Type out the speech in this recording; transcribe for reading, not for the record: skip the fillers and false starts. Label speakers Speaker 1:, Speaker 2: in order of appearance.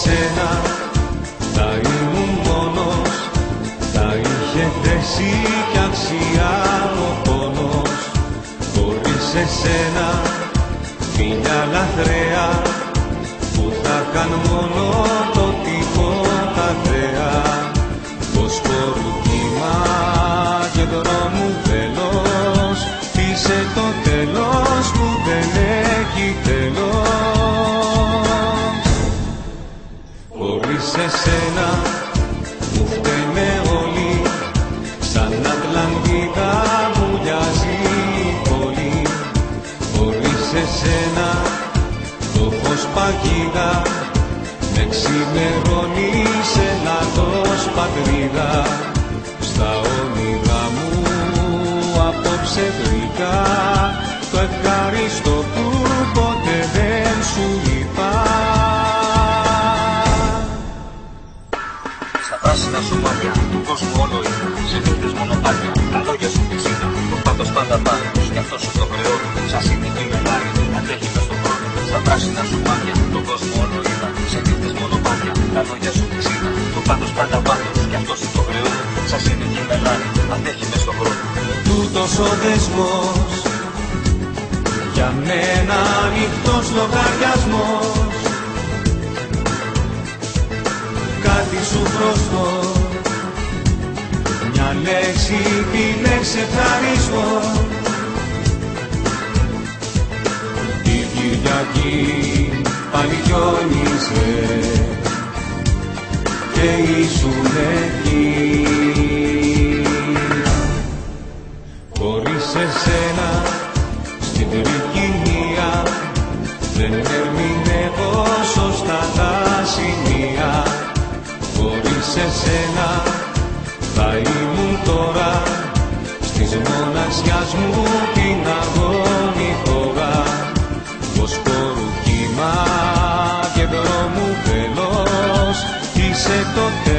Speaker 1: σένα θα ήμουν μόνος, θα είχε θέση κι αξία ο πόνος. Χωρίς εσένα φίλια λαθρέα που θα είχαν μόνο το τίποτα θέα. Πως κορούκιμα και δρόμου βέλος, είσαι το τέλος που δεν έχει τέλος. Χωρίς εσένα μου φταίνε όλοι, σαν Ατλαντίδα μουλιάζει η πόλη. Χωρίς εσένα το φως παγίδα με ξημερώνει σε λάθος πατρίδα. Στα όνειρά μου απόψε βρήκα το ευχάριστο που ποτέ δεν σου είπα.
Speaker 2: Στα πράσινα σου μάτια του κόσμου όλο είναι, σε νύχτες μονοπάτια, τα λόγια σου πισίνα, το πάθος πάντα πάνω, κι αυτό σου στο κρεό, σαν συνεχή μελάρι, αντέχει μες στον χρόνο. Στα πράσινα σου μάτια του κόσμου όλο είναι, σε νύχτες μονοπάτια, τα λόγια σου πισίνα, το πάθος πάντα πάνω, κι αυτό σου στο κρεό, σαν συνεχή μελάρι, αντέχει μες στον χρόνο.
Speaker 1: Τούτος ο δεσμός για μένα ανοιχτός λογαριασμός, κάτι σου χρωστώ, μια λέξη, τη λέξη ευχαριστώ. Την Κυριακή πάλι γιόνισε και ήσουν εκεί. Χωρίς εσένα στην τρικυμία δεν ερμηνεύω σωστά τα σημεία. Χωρίς εσένα θα ήμουν τώρα στις μοναξιάς μου την αγώνη χώρα. Πως κορούκιμα και δρόμου βέλος, είσαι το τέλος